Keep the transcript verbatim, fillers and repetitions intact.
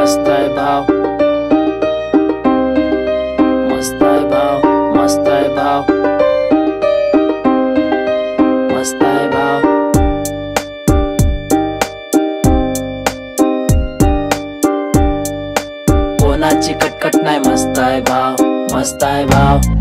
मस्त आहे भाव, मस्त आहे भाव, मस्त आहे भाव, मस्त आहे भाव. कोणाची कटकट नाही, मस्त आहे भाव, मस्त आहे भाव.